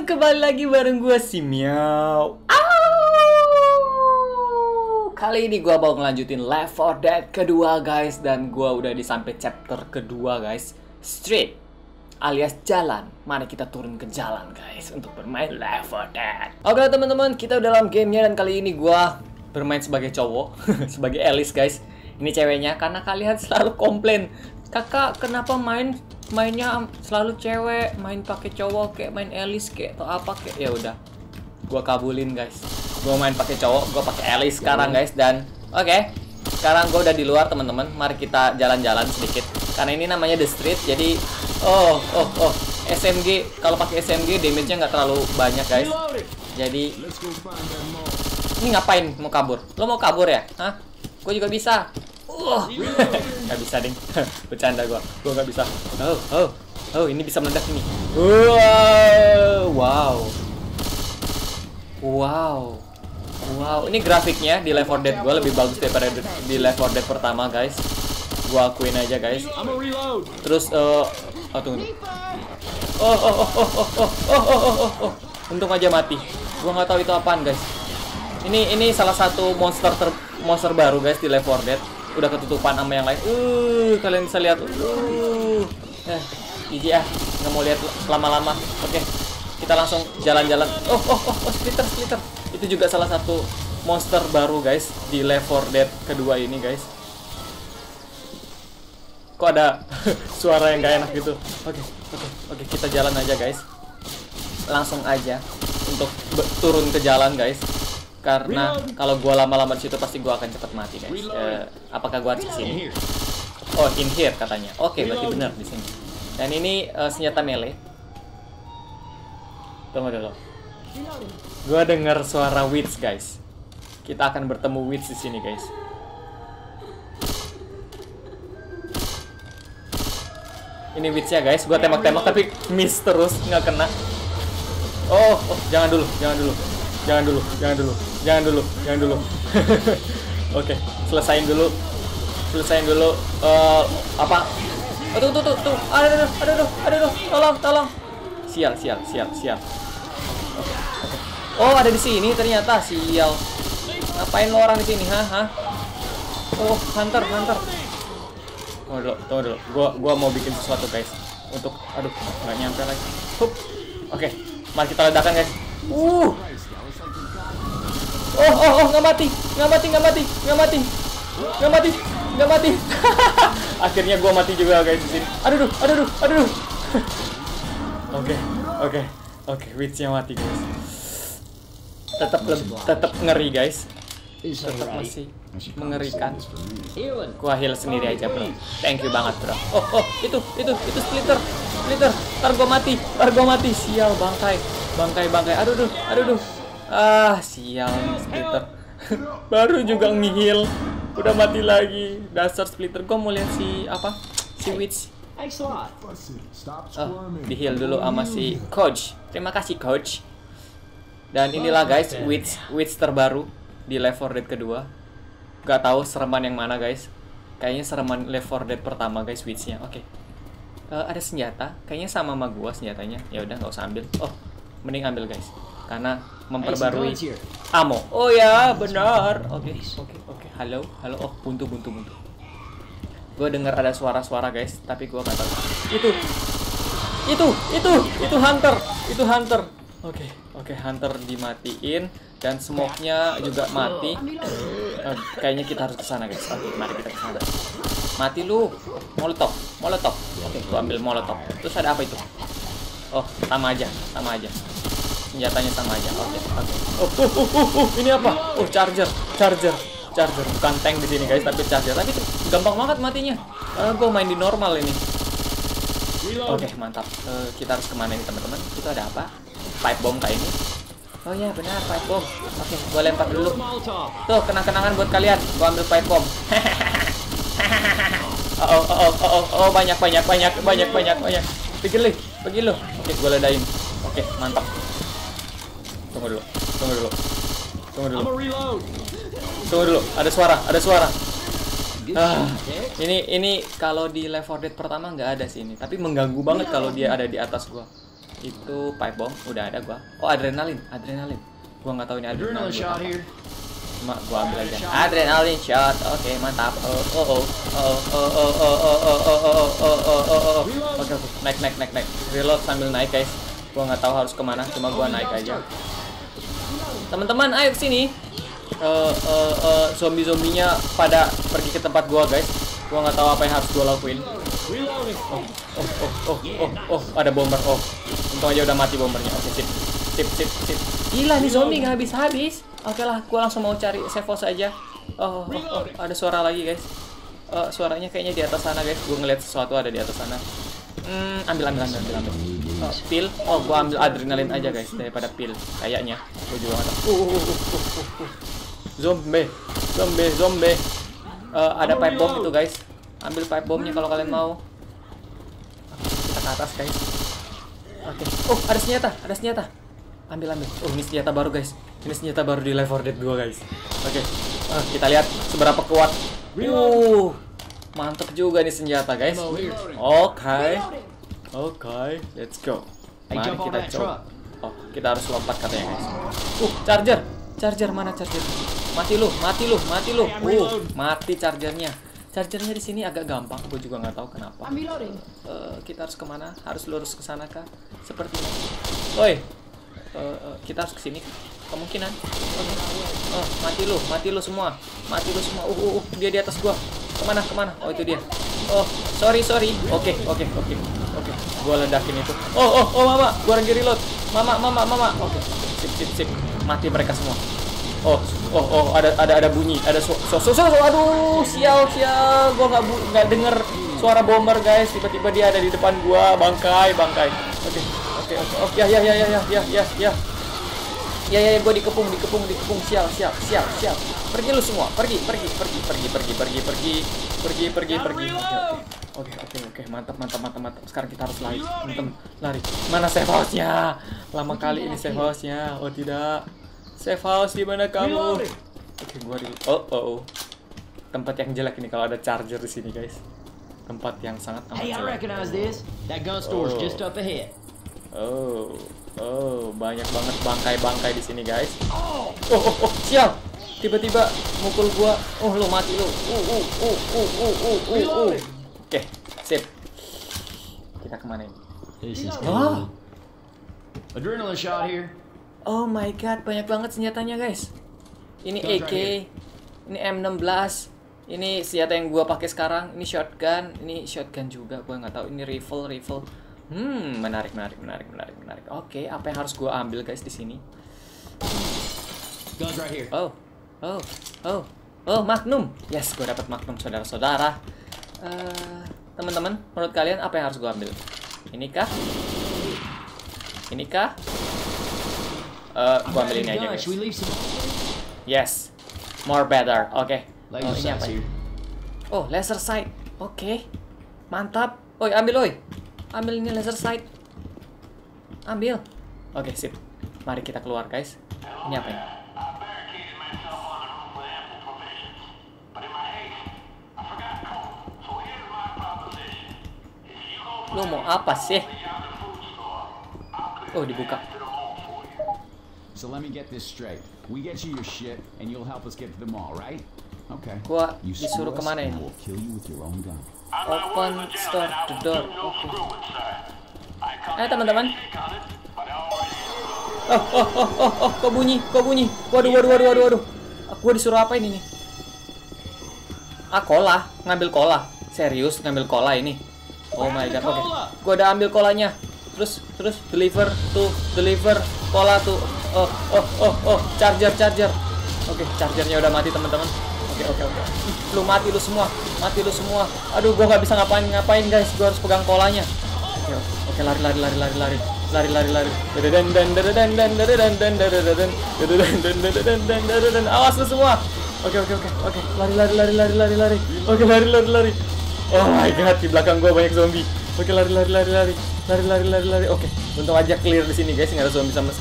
kembali lagi bareng gue si Miao. Kali ini gue mau ngelanjutin Left 4 Dead kedua guys. Dan gue udah di sampai chapter kedua guys. Street alias jalan. Mari kita turun ke jalan guys untuk bermain Left 4 Dead. Oke teman-teman, kita udah dalam gamenya. Dan kali ini gue bermain sebagai cowok sebagai Alice guys. Ini ceweknya karena kalian selalu komplain, kakak kenapa mainnya selalu cewek, main pakai cowok kayak main Alice kayak atau apa kayak. Ya udah, gua kabulin guys. Gua main pakai cowok, gua pakai Alice sekarang guys. Dan oke, sekarang gua udah di luar teman-teman. Mari kita jalan-jalan sedikit. Karena ini namanya The Street. Jadi SMG, kalau pakai SMG damage-nya nggak terlalu banyak guys. Jadi ini ngapain mau kabur? Lo mau kabur ya? Hah? Gue juga bisa. Nggak bisa ding. Bercanda gue nggak bisa. Ini bisa meledak ini. Wow. Ini grafiknya di Left 4 Dead gue lebih bagus daripada di Left 4 Dead pertama guys. Gue akuin aja guys. Terus tunggu. Untung aja mati. Gue nggak tahu itu apaan guys. Ini salah satu monster baru guys di Left 4 Dead. Udah ketutupan sama yang lain. Kalian bisa lihat. Jijik ah, nggak mau lihat lama-lama. Oke, kita langsung jalan-jalan. Splitter. Itu juga salah satu monster baru guys di Left 4 Dead kedua ini guys. Kok ada suara yang gak enak gitu. Oke, kita jalan aja guys. Langsung aja untuk turun ke jalan guys. Karena kalau gua lama-lama di situ pasti gua akan cepat mati guys. Apakah gua harus kesini? Oh, in here katanya. Oke, berarti benar di sini. Dan ini senjata melee. Tunggu dulu. Gua dengar suara witch guys. Kita akan bertemu witch di sini guys. Ini witch-nya guys. Gua tembak-tembak tapi miss terus, nggak kena. Jangan dulu. Oke, selesain dulu. Apa? Tuh. Aduh. Tolong. Sial. Oh, ada di sini ternyata. Sial. Ngapain lo orang di sini? Hah? Oh, hunter. Tunggu dulu. Gua mau bikin sesuatu guys. Untuk nggak nyampe lagi. Oke. Mari kita ledakan guys. Nggak mati. Akhirnya gua mati juga guys di sini. Aduh. Oke, witch-nya mati guys. Tetap ngeri guys. Tetap masih mengerikan. Gua heal sendiri aja bro. Thank you banget bro. Itu splitter. Ntar gua mati. Sial, bangkai. Aduh. Sial splitter. Baru juga nge-heal udah mati lagi. Dasar splitter. Gua mau lihat si witch. Di-heal dulu sama si coach. Terima kasih coach. Dan inilah guys witch terbaru di Left 4 Dead kedua. Gak tahu sereman yang mana guys. Kayaknya sereman Left 4 Dead pertama guys witch-nya. Oke. Ada senjata, kayaknya sama senjatanya. Ya udah nggak usah ambil. Mending ambil guys. Karena memperbarui ammo. Oh ya, benar. Oke. Halo. Buntu. Gue dengar ada suara-suara guys, tapi gue nggak tahu. Itu hunter. Oke, hunter dimatiin dan smoke-nya juga mati. Kayaknya kita harus ke sana guys. Oke, mari kita ke sana. Mati lu. Molotov. Oke, gua ambil molotov. Terus ada apa itu? Sama aja. Senjatanya sama aja. Oke. Ini apa? Charger. Bukan tank di sini guys, tapi charger. Tapi itu gampang banget matinya. Karena gua main di normal ini. Oke, mantap. Kita harus kemana ini teman-teman? Itu ada apa? Pipe bomb kayak ini. Oh ya benar, pipe bomb. Oke, gua lempar dulu. Tuh, kenang-kenangan buat kalian. Gua ambil pipe bomb. Banyak. Pergi lu. Oke, gua ledain. Oke, mantap. Tunggu dulu. Ada suara. Ini kalau di Left 4 Dead pertama nggak ada sih ini, tapi mengganggu banget kalau dia ada di atas gua. Itu pipe bomb udah ada gua. Oh, adrenalin. Gua nggak tahu ini adrenalin apa. Cuma gua ambil aja. Adrenalin shot. Oke, mantap. Oke. Naik. Reload sambil naik, guys. Gua nggak tahu harus kemana, cuma gua naik aja. Teman-teman, ayo kesini. Zombie-zombinya pada pergi ke tempat gua, guys. Gua nggak tahu apa yang harus gua lakuin. Ada bomber. Untung aja udah mati bombernya. Oke, sip. Gila nih zombie nggak habis. Oke lah, gua langsung mau cari save house aja. Ada suara lagi, guys. Suaranya kayaknya di atas sana, guys. Gua ngeliat sesuatu ada di atas sana. Ambil. Pil. Gua ambil adrenalin aja, guys, daripada pil. Kayaknya. Gua juga nggak tahu. Zombie. Ada pipe bomb itu, guys. Ambil pipe bombnya kalau kalian mau. Kita ke atas, guys. Oke. Ada senjata. Ambil. Ini senjata baru, guys. Ini senjata baru di Left 4 Dead 2, guys. Oke. Kita lihat seberapa kuat. Mantep juga nih senjata, guys. Oke. Let's go. Mari kita coba. Kita harus lompat katanya, guys. Charger mana charger? Mati lu. Mati chargernya. Chargernya di sini agak gampang. Gue juga nggak tahu kenapa. Kita harus kemana? Harus lurus ke sana kah? Sepertinya. Kita harus ke sini. Kemungkinan. Mati lu semua. Dia di atas gua. Kemana? Oh, itu dia. Sorry. Oke. Gua ledakin itu. Mama, gua lagi reload. Mama. Oke. Sip. Mati mereka semua. Ada bunyi. Ada aduh, sial. Gua nggak denger suara bomber, guys. Tiba-tiba dia ada di depan gua. Bangkai. Oke. Ya, gue dikepung. Sial. Pergi lu semua. Pergi. Oke. Mantap. Sekarang kita harus lari. Lari. Mana safe house-nya? Lama kali ini safe house-nya. Oh, tidak. Safe house di mana kamu? Oke, gua reload. Tempat yang jelek ini kalau ada charger di sini, guys. Tempat yang sangat amat jelek. Banyak banget bangkai di sini, guys. Sial. Tiba-tiba mukul gua. Lu mati lu. Oke, sip. Kita kemana ini? Adrenaline shot here. Oh my god, banyak banget senjatanya, guys. Ini AK, ini M16, ini senjata yang gua pakai sekarang. Ini shotgun juga. Gua nggak tahu. Ini rifle. Menarik. Oke, apa yang harus gua ambil, guys, di sini? Guns right here. Magnum. Yes, gua dapat Magnum, saudara-saudara. Teman-teman, menurut kalian apa yang harus gua ambil? Inikah? Gua ambil ini aja, guys. Yes. More better. Oke. Ini apa ya? Laser sight. Oke. Mantap. Ambil ini laser sight. Ambil. Oke, sip. Mari kita keluar, guys. Ini apa ini? Lu mau apa sih? Dibuka. So let me get this straight. We get you your shit and you'll help us get to the mall, right? Okay. Gua disuruh kemana ini? Open store the door. Ayo, teman-teman. Kok bunyi? Waduh. Gua disuruh apa ini nih? Cola, ngambil cola. Serius ngambil cola ini? Oh my god. Oke. Gua udah ambil colanya. Terus deliver cola tuh. Charger. Oke, chargernya udah mati, teman-teman. Oke. Lu mati lu semua. Aduh, gua nggak bisa ngapain, guys. Gua harus pegang kolanya. Oke, lari. Awas lu semua. Oke. Lari. Oke, lari. Oh my god, di belakang gua banyak zombie. Oke, lari. Oke, untung aja clear di sini, guys. Nggak ada zombie sama.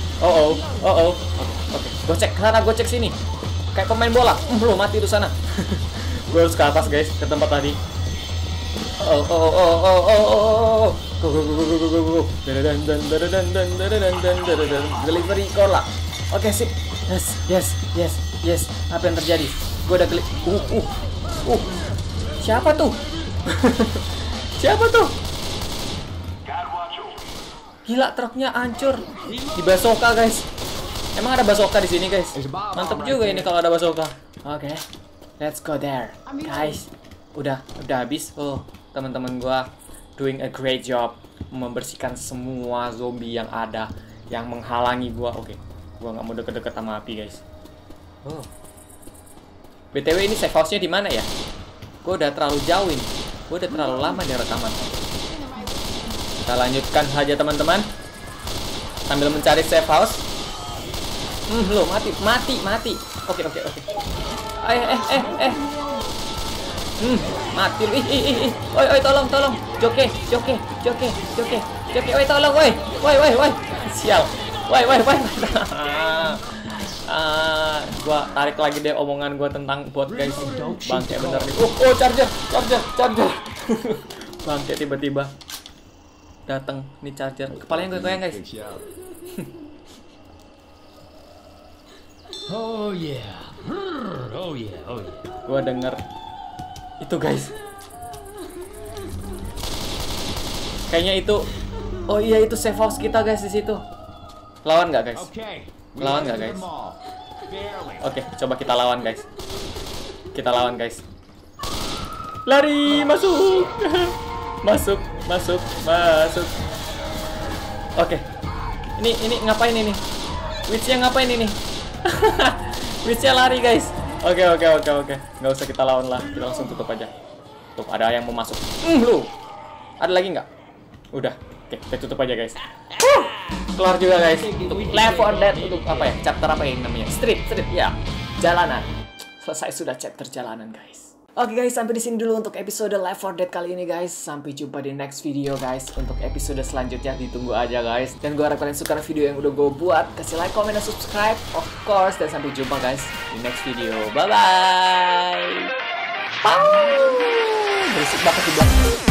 Oke, gocek sana, gocek sini. Kayak pemain bola. Lu mati di sana. Gue harus ke atas, guys, ke tempat tadi. Go go go go go go go. Delivery cola. Oke, sip. Yes. Apa yang terjadi? Gue udah Siapa tuh? Siapa tuh? Gila, truknya hancur. Di bazooka, guys. Emang ada bazooka di sini, guys? Mantap juga ini kalau ada bazooka. Oke. Let's go there. Guys, udah habis. Oh, teman-teman gua doing a great job membersihkan semua zombie yang ada yang menghalangi gua. Oke. Gua nggak mau deket-deket sama api, guys. Oh. BTW ini safe house-nya di mana ya? Gua udah terlalu jauh ini. Gua udah terlalu lama di rekaman. Kita lanjutkan saja, teman-teman. Sambil mencari safe house. Lo mati. Oke. Mati lu. Oi, tolong. Joke. Oi, tolong, woi. Sial. Woi. Gua tarik lagi deh omongan gua tentang bot, guys. Bangke bener nih. Oh, charger. Bangke tiba-tiba datang nih charger. Kepalanya gue goyang, guys. Oh yeah. Gua denger itu, guys. Kayaknya itu. Oh iya, itu safe house kita, guys, di situ. Lawan nggak, guys? Lawan nggak, guys? Oke, coba kita lawan, guys. Lari, masuk. Masuk. Oke. Ini ngapain ini? Witch-nya ngapain ini? Witch-nya lari, guys. Oke. Nggak usah kita lawan lah. Kita langsung tutup aja. Tuh, ada yang mau masuk. Lu. Ada lagi nggak? Udah. Oke, kita tutup aja, guys. Keluar juga, guys. Untuk Left 4 Dead, untuk apa ya? Chapter apa yang namanya? Street ya. Jalanan. Selesai sudah chapter jalanan, guys. Oke, guys, sampai di sini dulu untuk episode Left 4 Dead kali ini, guys. Sampai jumpa di next video, guys. Untuk episode selanjutnya ditunggu aja, guys. Dan gue harap kalian suka video yang udah gue buat. Kasih like, comment, dan subscribe, of course. Dan sampai jumpa, guys, di next video. Bye-bye. Berisik banget di belakang.